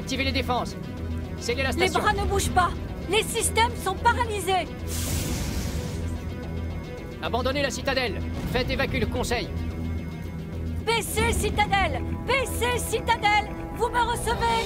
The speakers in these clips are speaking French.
Activez les défenses. Scellez la Les station. bras ne bougent pas. Les systèmes sont paralysés. Abandonnez la citadelle. Faites évacuer le conseil. PC Citadelle. PC Citadelle. Vous me recevez?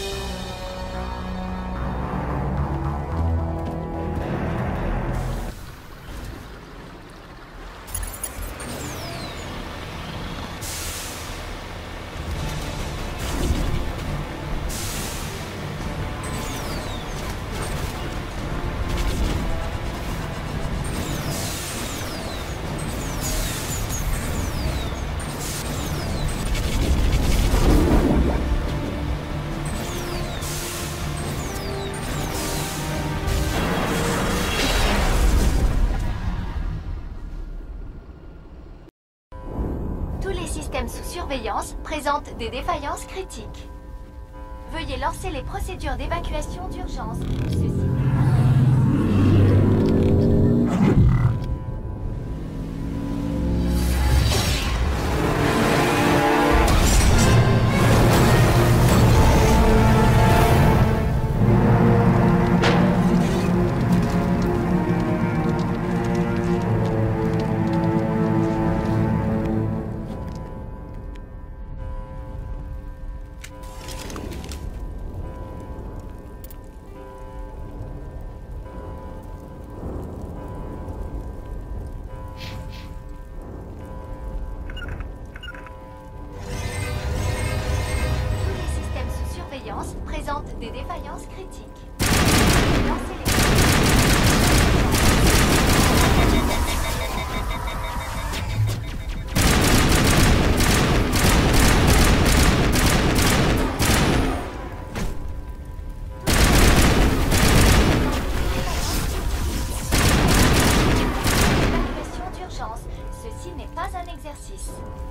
Sous surveillance présente des défaillances critiques. Veuillez lancer les procédures d'évacuation d'urgence. Présente des défaillances critiques. Lancez les... Évacuation d'urgence. Ceci n'est pas un exercice.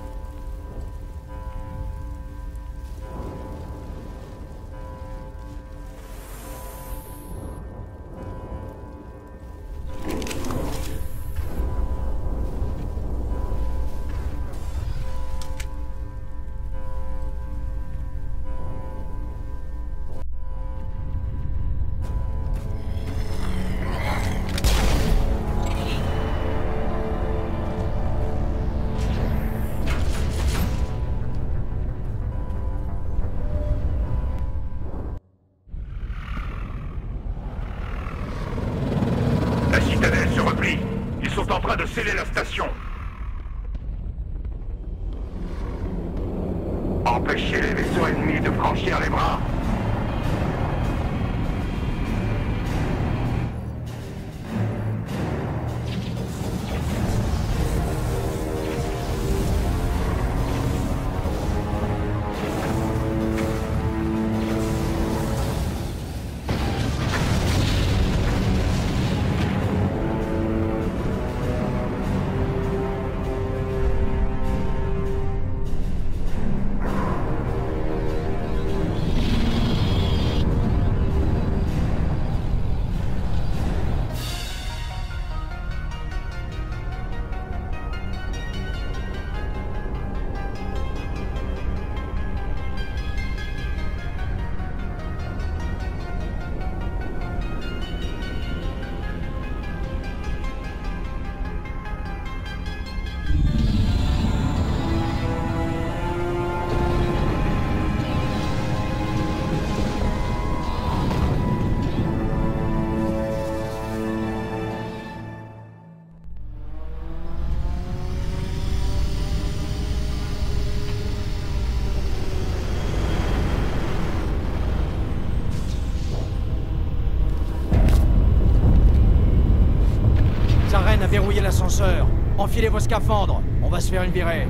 La citadelle se replie. Ils sont en train de sceller la station. Empêchez les vaisseaux ennemis de franchir les bras. Zaren a verrouillé l'ascenseur. Enfilez vos scaphandres. On va se faire une virée.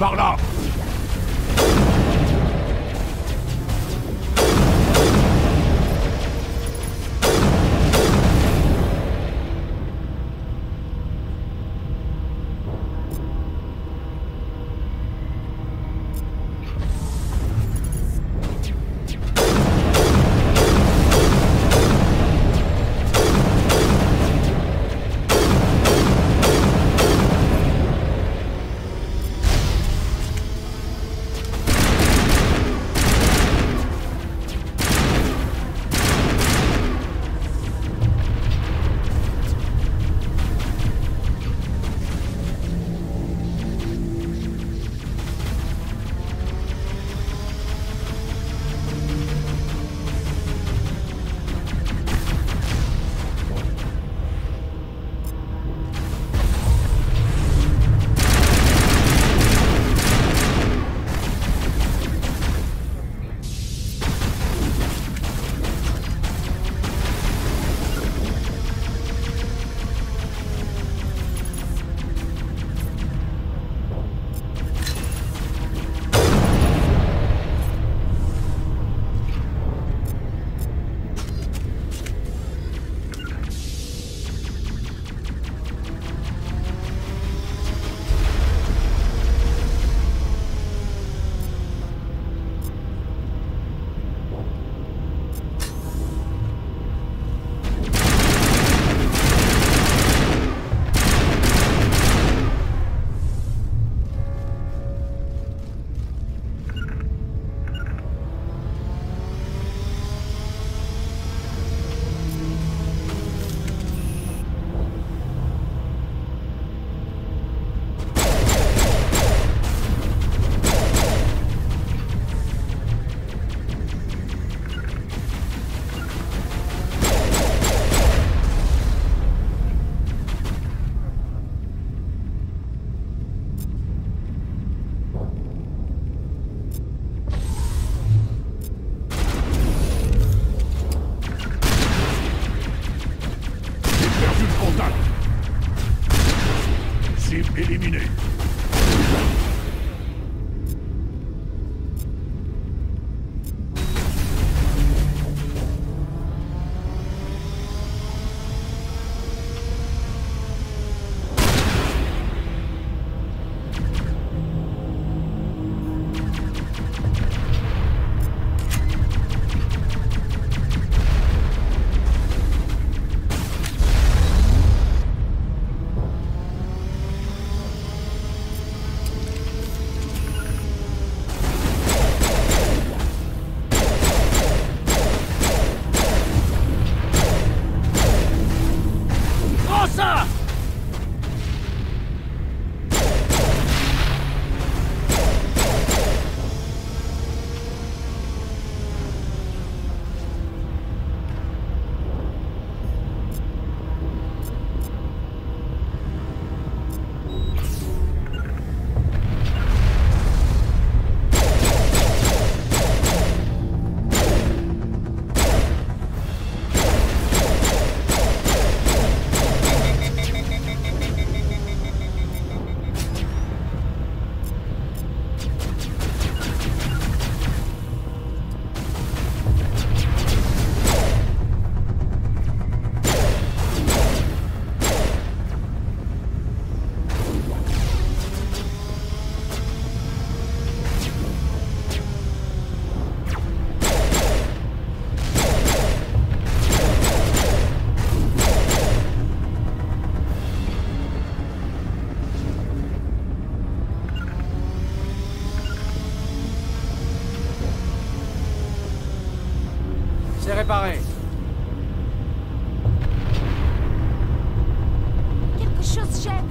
Par là! Éliminé. C'est réparé. Quelque chose gêne.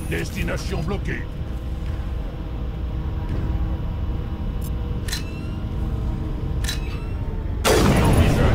Destination bloquée. Ennemi en vision.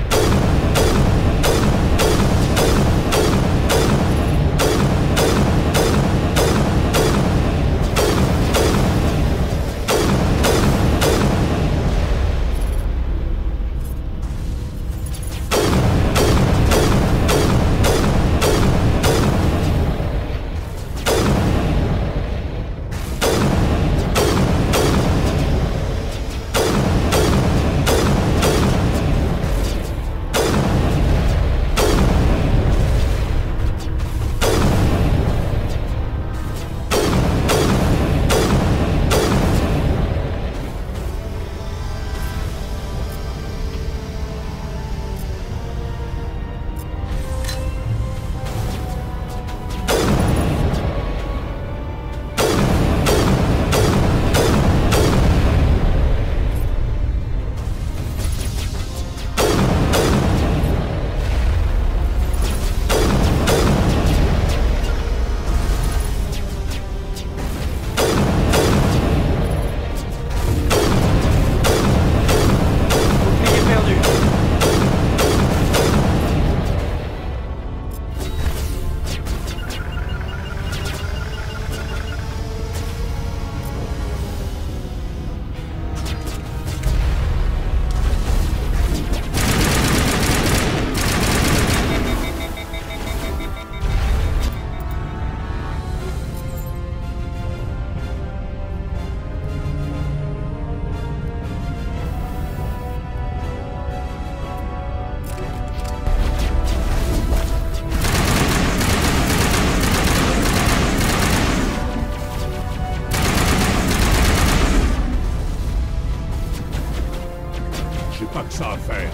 J'ai pas que ça à faire.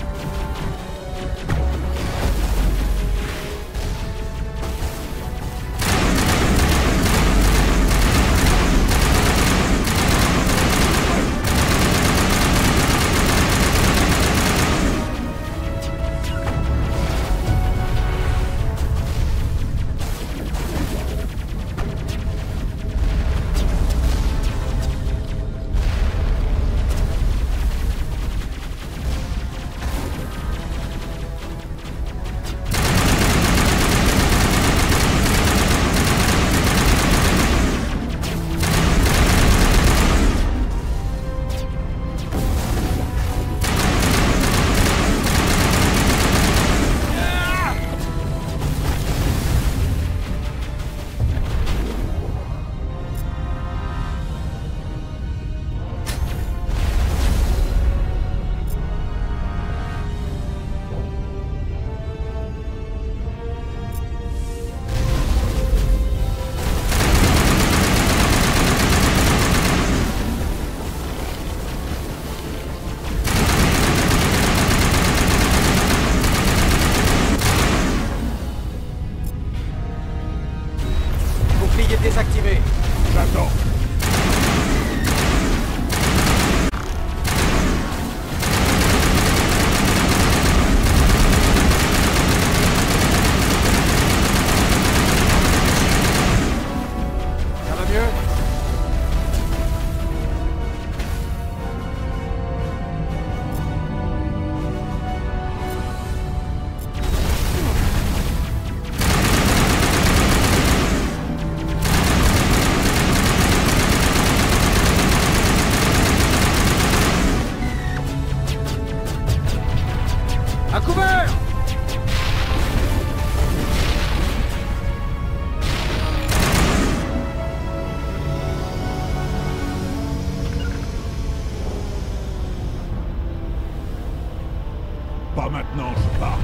Bouclier désactivé. J'attends. Ça va mieux? À couvert! Pas maintenant, je pars.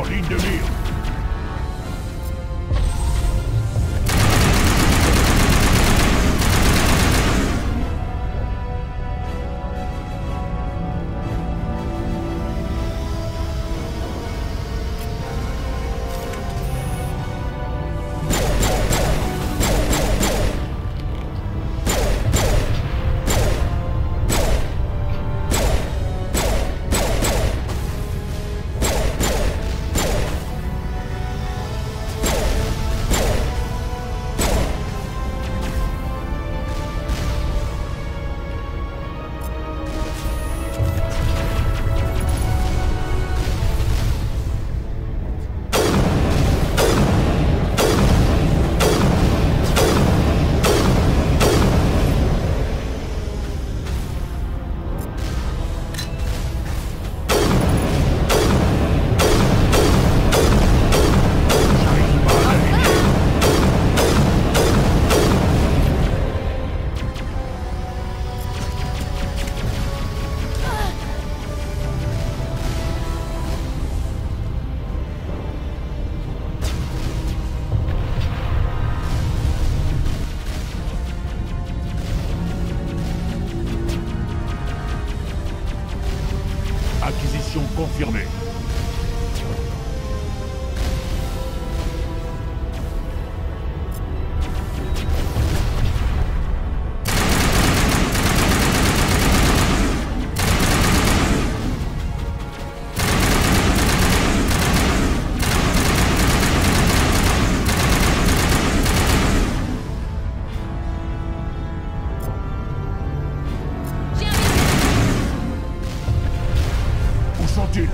En ligne de mire. Acquisition confirmée. Où sont-ils?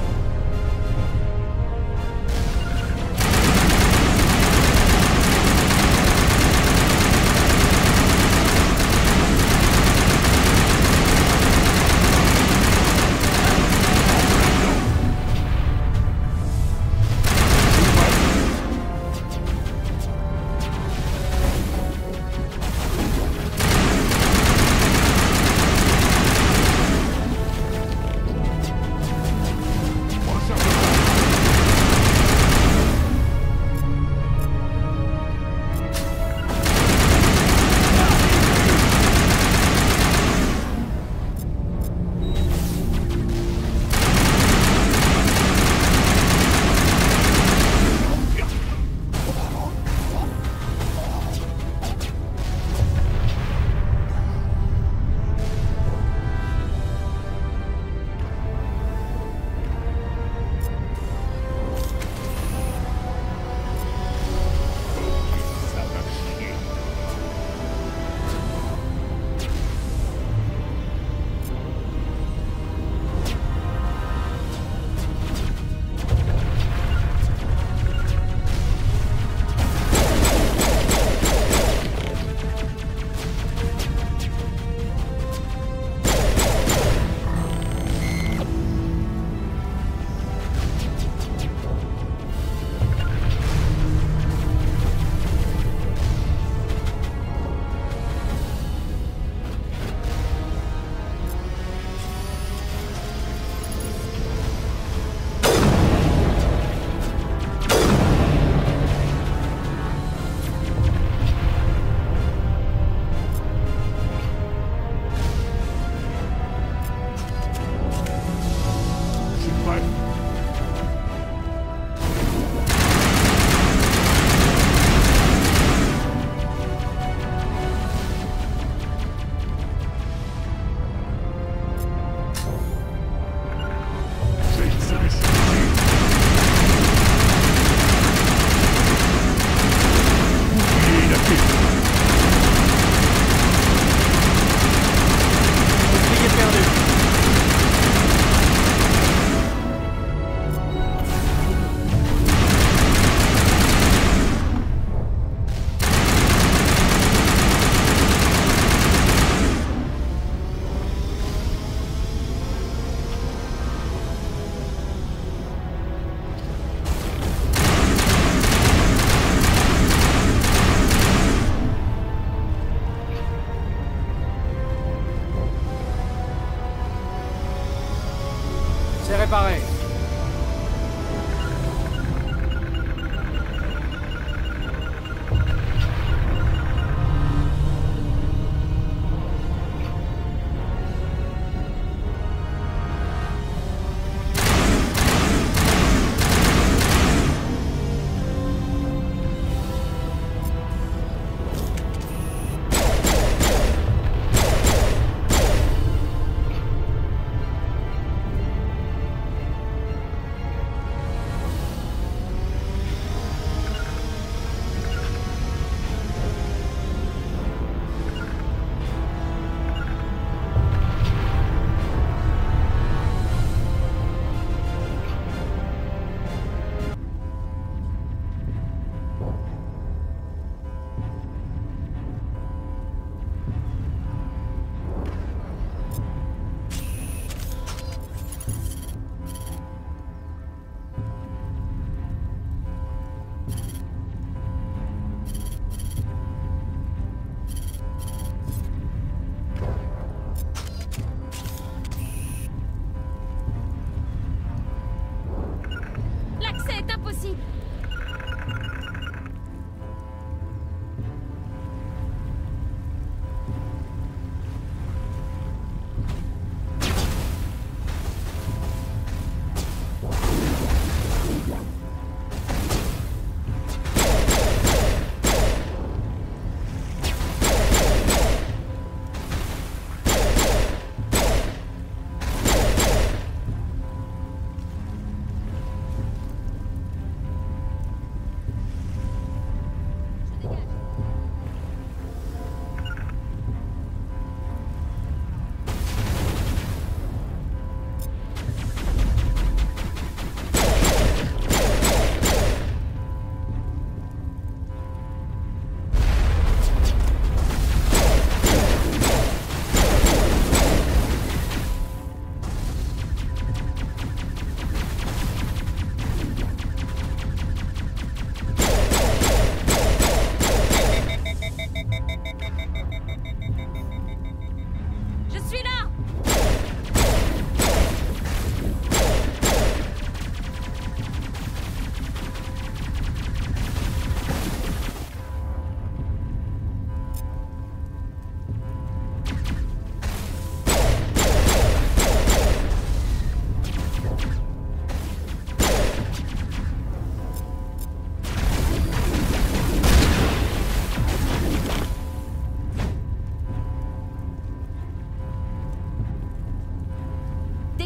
C'est réparé.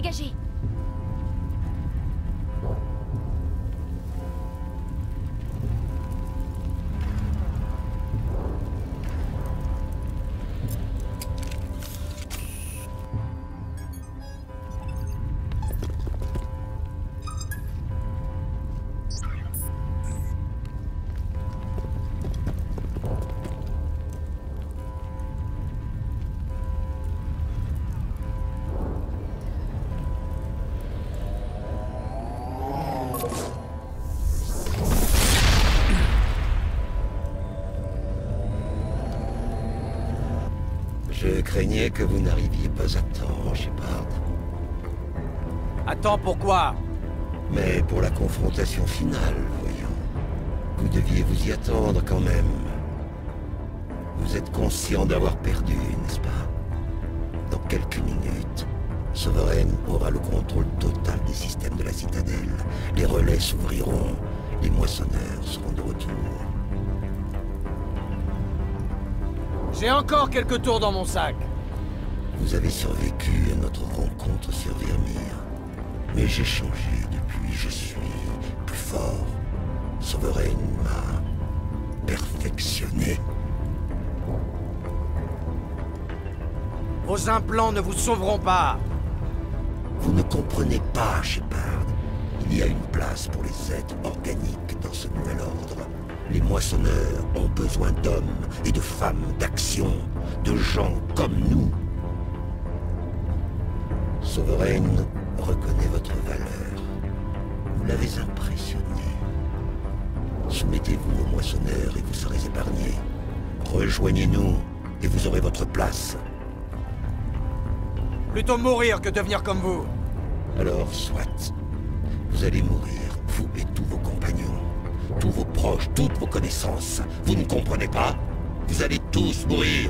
Dégagez. Je craignais que vous n'arriviez pas à temps, Shepard. Attends, pourquoi? Mais pour la confrontation finale, voyons. Vous deviez vous y attendre quand même. Vous êtes conscient d'avoir perdu, n'est-ce pas? Dans quelques minutes, Sovereign aura le contrôle total des systèmes de la citadelle. Les relais s'ouvriront, les moissonneurs seront de retour. J'ai encore quelques tours dans mon sac. Vous avez survécu à notre rencontre sur Vermeer. Mais j'ai changé depuis, je suis plus fort. Sovereign m'a perfectionné. Vos implants ne vous sauveront pas. Vous ne comprenez pas, Shepard. Il y a une place pour les êtres organiques dans ce nouvel ordre. Les moissonneurs ont besoin d'hommes et de femmes d'action, de gens comme nous. Sovereign reconnaît votre valeur. Vous l'avez impressionné. Soumettez-vous aux moissonneurs et vous serez épargnés. Rejoignez-nous et vous aurez votre place. Plutôt mourir que devenir comme vous. Alors, soit. Vous allez mourir, vous et tous vos compagnons. Tous vos proches, toutes vos connaissances. Vous ne comprenez pas? Vous allez tous mourir.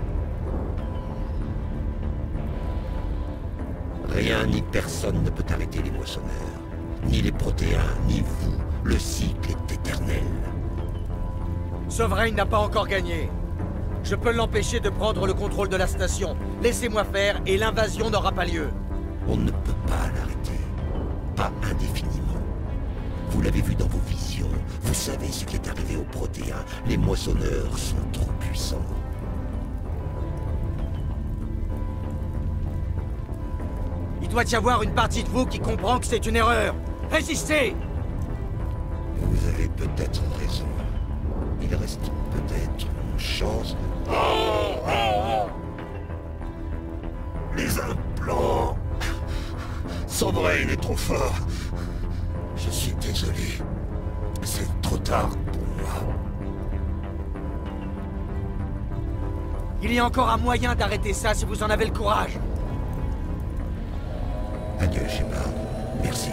Rien ni personne ne peut arrêter les moissonneurs. Ni les protéins, ni vous. Le cycle est éternel. Sovereign n'a pas encore gagné. Je peux l'empêcher de prendre le contrôle de la station. Laissez-moi faire et l'invasion n'aura pas lieu. On ne peut pas l'arrêter. Pas indéfiniment. Vous l'avez vu dans vos visions. Vous savez ce qui est arrivé aux protéins. Les moissonneurs sont trop puissants. Il doit y avoir une partie de vous qui comprend que c'est une erreur. Résistez! Vous avez peut-être raison. Il reste peut-être une chance. Les implants. Sovereign est trop fort. Je suis désolé. C'est trop tard pour moi. Il y a encore un moyen d'arrêter ça si vous en avez le courage. Adieu, Shepard. Merci.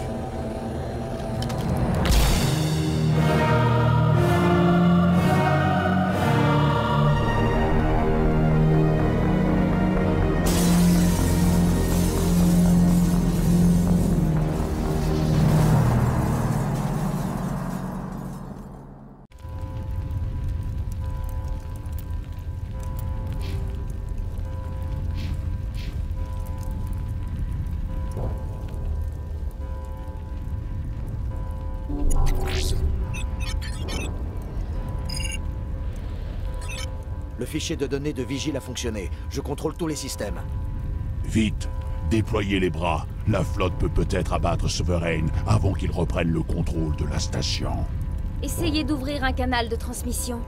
Le fichier de données de Vigile a fonctionné. Je contrôle tous les systèmes. Vite, déployez les bras. La flotte peut peut-être abattre Sovereign avant qu'il reprenne le contrôle de la station. Essayez d'ouvrir un canal de transmission.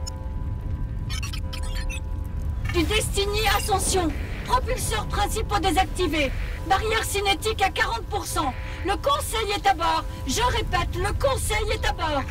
Du Destiny Ascension. Propulseurs principaux désactivés. Barrière cinétique à 40%. Le Conseil est à bord. Je répète, le Conseil est à bord.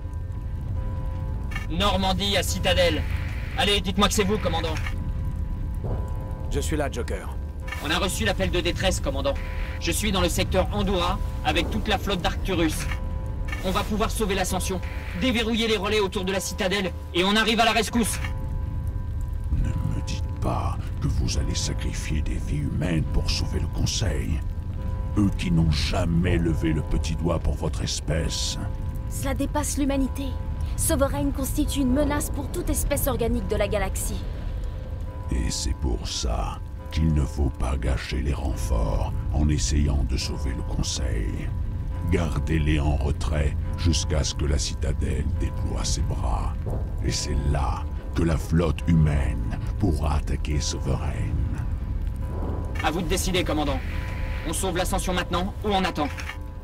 Normandie à Citadelle. Allez, dites-moi que c'est vous, commandant. Je suis là, Joker. On a reçu l'appel de détresse, commandant. Je suis dans le secteur Andorra, avec toute la flotte d'Arcturus. On va pouvoir sauver l'Ascension, déverrouiller les relais autour de la Citadelle, et on arrive à la rescousse. Ne me dites pas que vous allez sacrifier des vies humaines pour sauver le Conseil. Eux qui n'ont jamais levé le petit doigt pour votre espèce. Cela dépasse l'humanité. Sovereign constitue une menace pour toute espèce organique de la galaxie. Et c'est pour ça qu'il ne faut pas gâcher les renforts en essayant de sauver le Conseil. Gardez-les en retrait jusqu'à ce que la citadelle déploie ses bras. Et c'est là que la flotte humaine pourra attaquer Sovereign. À vous de décider, commandant. On sauve l'Ascension maintenant ou on attend?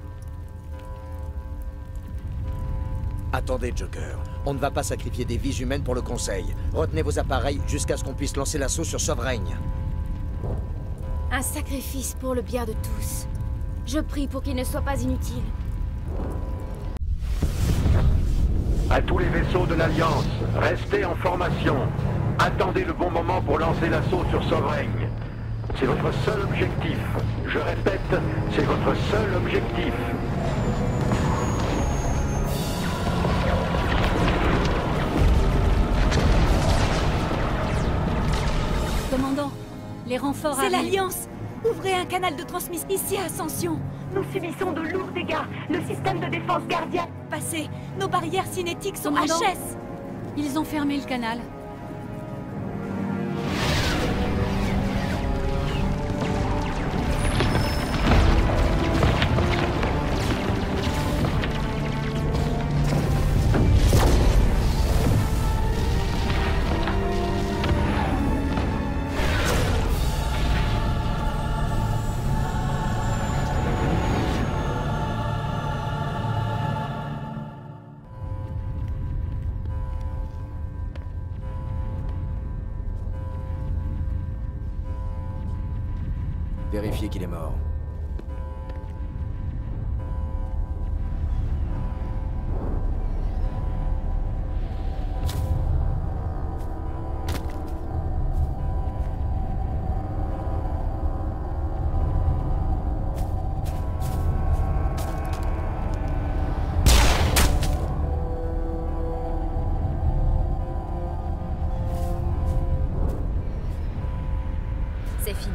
Attendez, Joker. On ne va pas sacrifier des vies humaines pour le Conseil. Retenez vos appareils jusqu'à ce qu'on puisse lancer l'assaut sur Sovereign. Un sacrifice pour le bien de tous. Je prie pour qu'il ne soit pas inutile. À tous les vaisseaux de l'Alliance, restez en formation. Attendez le bon moment pour lancer l'assaut sur Sovereign. C'est votre seul objectif. Je répète, c'est votre seul objectif. Commandant, les renforts C'est arrivent. l'Alliance! Ouvrez un canal de transmission ici à Ascension! Nous subissons de lourds dégâts. Le système de défense gardien... Passez! Nos barrières cinétiques sont Commandant, HS! ils ont fermé le canal. Vérifiez qu'il est mort. C'est fini.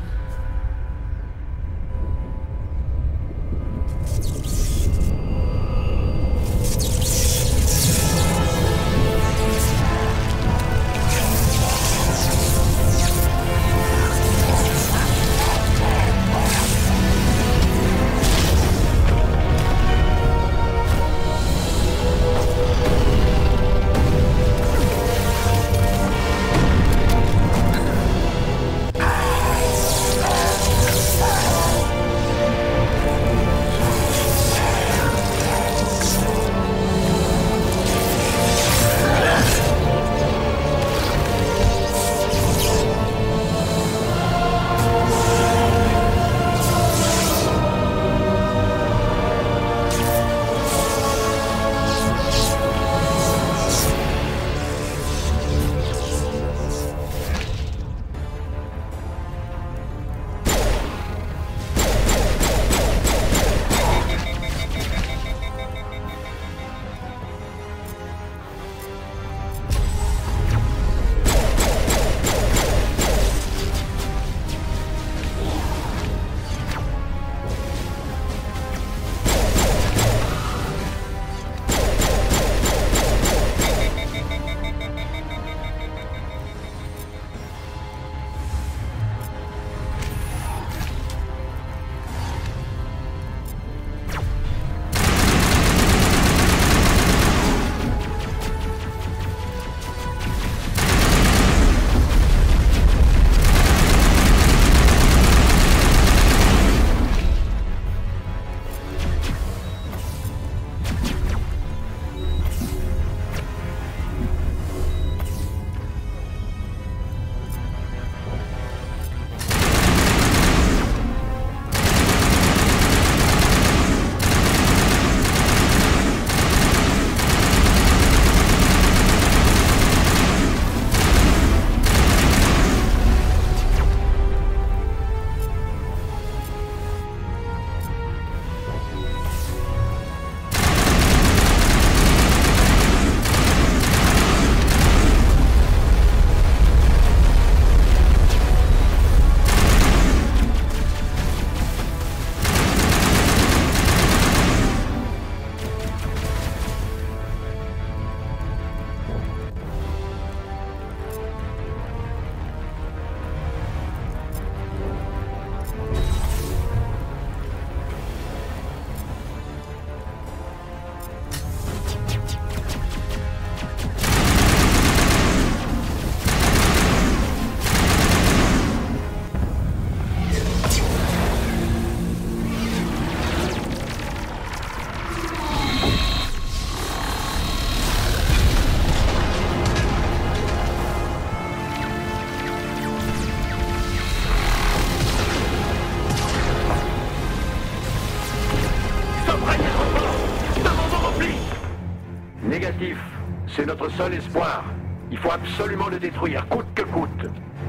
notre seul espoir. Il faut absolument le détruire, coûte que coûte.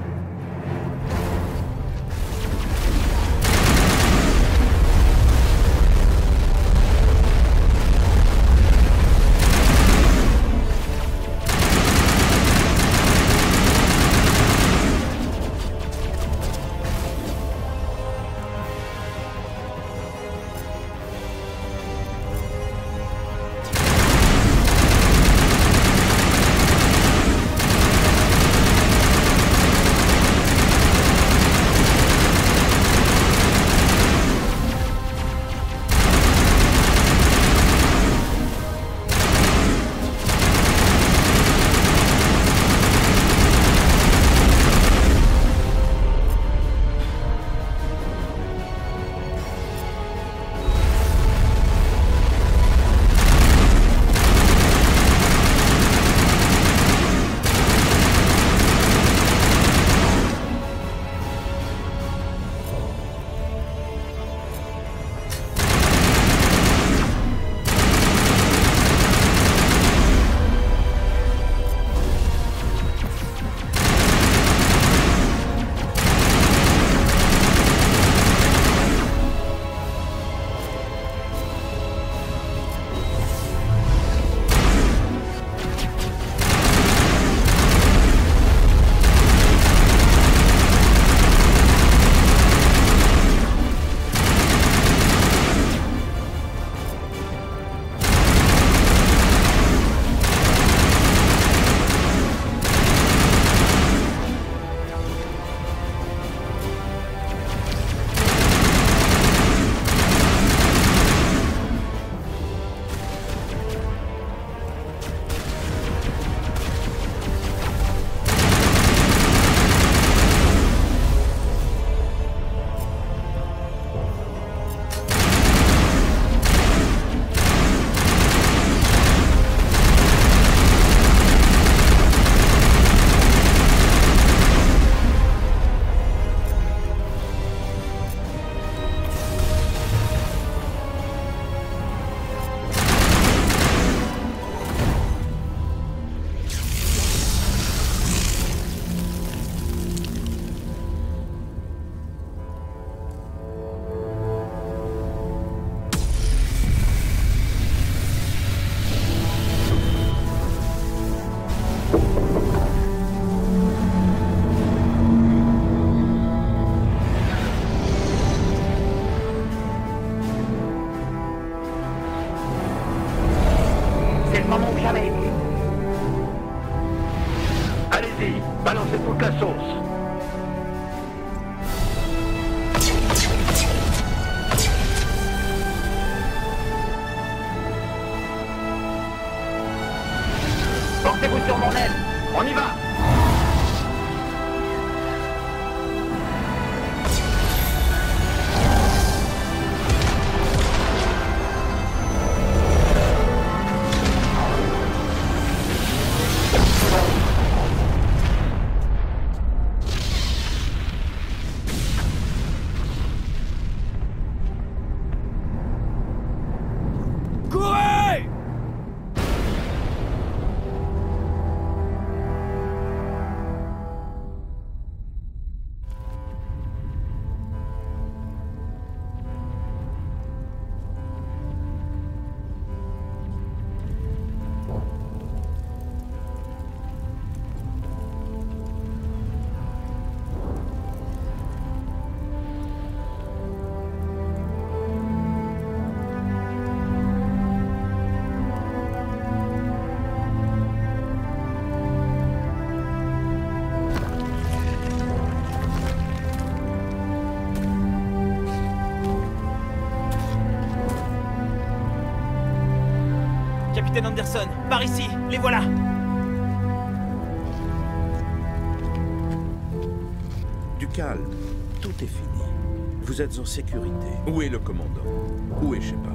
Allez-y, balancez toute la sauce. Portez-vous sur mon aile, on y va. Capitaine Anderson, par ici, les voilà. Du calme, tout est fini. Vous êtes en sécurité. Où est le commandant? Où est Shepard?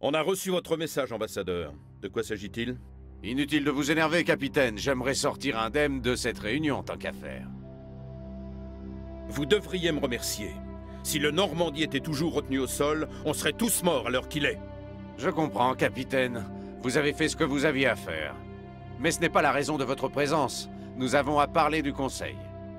On a reçu votre message, ambassadeur. De quoi s'agit-il? Inutile de vous énerver, capitaine. J'aimerais sortir indemne de cette réunion, tant qu'à faire. Vous devriez me remercier. Si le Normandie était toujours retenu au sol, on serait tous morts à l'heure qu'il est. Je comprends, capitaine. Vous avez fait ce que vous aviez à faire. Mais ce n'est pas la raison de votre présence. Nous avons à parler du Conseil.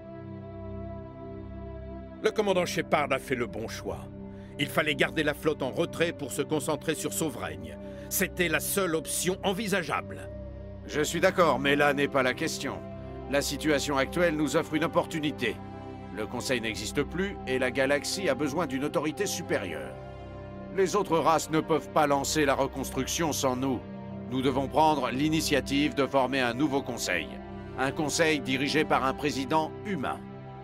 Le commandant Shepard a fait le bon choix. Il fallait garder la flotte en retrait pour se concentrer sur Sovraigne. C'était la seule option envisageable. Je suis d'accord, mais là n'est pas la question. La situation actuelle nous offre une opportunité. Le Conseil n'existe plus et la galaxie a besoin d'une autorité supérieure. Les autres races ne peuvent pas lancer la reconstruction sans nous. Nous devons prendre l'initiative de former un nouveau Conseil. Un Conseil dirigé par un président humain.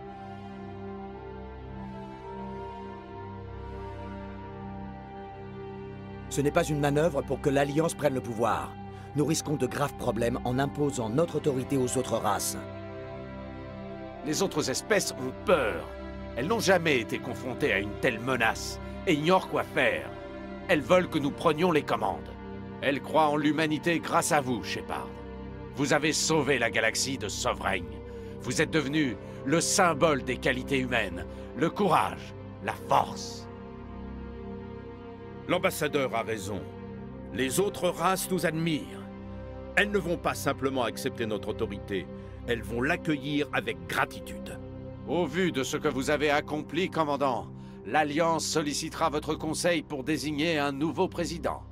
Ce n'est pas une manœuvre pour que l'Alliance prenne le pouvoir. Nous risquons de graves problèmes en imposant notre autorité aux autres races. Les autres espèces ont peur. Elles n'ont jamais été confrontées à une telle menace et ignorent quoi faire. Elles veulent que nous prenions les commandes. Elles croient en l'humanité grâce à vous, Shepard. Vous avez sauvé la galaxie de Sovraigne. Vous êtes devenu le symbole des qualités humaines, le courage, la force. L'ambassadeur a raison. Les autres races nous admirent. Elles ne vont pas simplement accepter notre autorité. Elles vont l'accueillir avec gratitude. Au vu de ce que vous avez accompli, commandant, l'Alliance sollicitera votre conseil pour désigner un nouveau président.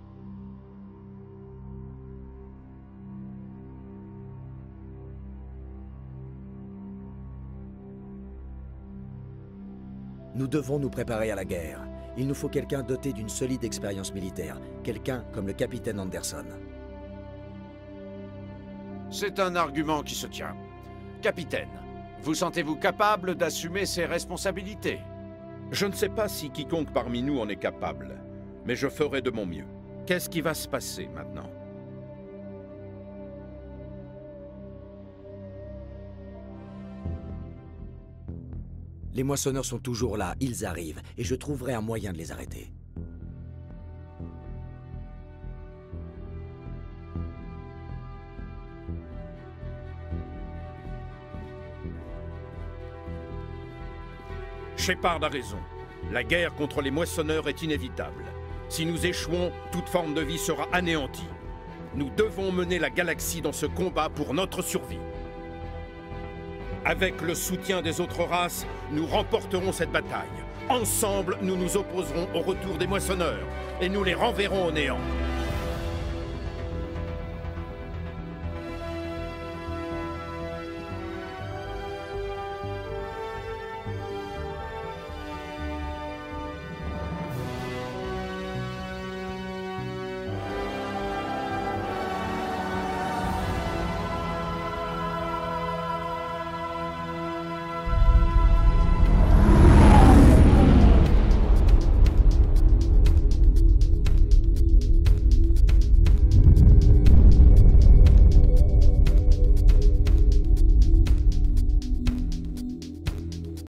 Nous devons nous préparer à la guerre. Il nous faut quelqu'un doté d'une solide expérience militaire. Quelqu'un comme le capitaine Anderson. C'est un argument qui se tient. Capitaine, vous sentez-vous capable d'assumer ces responsabilités? Je ne sais pas si quiconque parmi nous en est capable, mais je ferai de mon mieux. Qu'est-ce qui va se passer maintenant? Les moissonneurs sont toujours là, ils arrivent, et je trouverai un moyen de les arrêter. Shepard a raison. La guerre contre les moissonneurs est inévitable. Si nous échouons, toute forme de vie sera anéantie. Nous devons mener la galaxie dans ce combat pour notre survie. Avec le soutien des autres races, nous remporterons cette bataille. Ensemble, nous nous opposerons au retour des moissonneurs et nous les renverrons au néant.